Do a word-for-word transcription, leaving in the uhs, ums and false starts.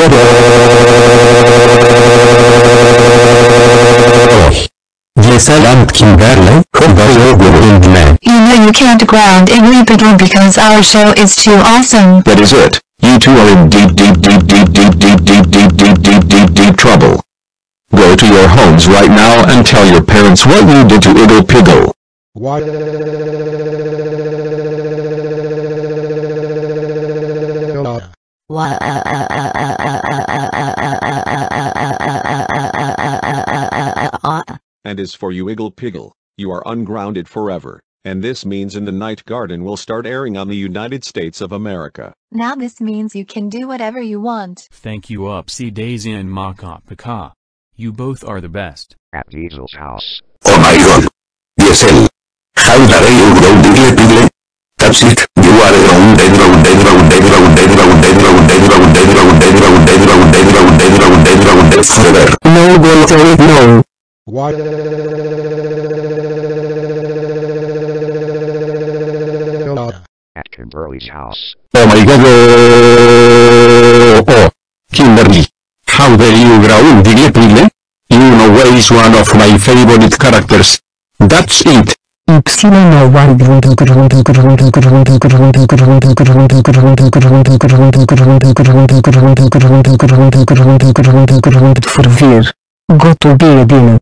Yes, I am Kimberly. You know you can't ground Igglepiggle because our show is too awesome. That is it. You two are in deep deep deep deep deep deep deep deep deep deep deep deep trouble. Go to your homes right now and tell your parents what you did to Igglepiggle. What? And as for you Igglepiggle, you are ungrounded forever, and this means In the Night Garden will start airing on the United States of America. Now this means you can do whatever you want. Thank you Upsy, Daisy and Makka Pakka. You both are the best. At Diesel's house. Oh my god. Diesel. How dare you ground Igglepiggle? That's it. You are grounded, grounded, grounded, grounded, grounded, grounded, grounded, grounded, grounded, grounded, grounded, grounded, grounded forever. No, Vittorio, no. What? At Kimberly's house. Oh my god. Oh, Kimberly. How dare you ground Igglepiggle? You know where is one of my favorite characters. That's it. Ximena ferver. Go to bed.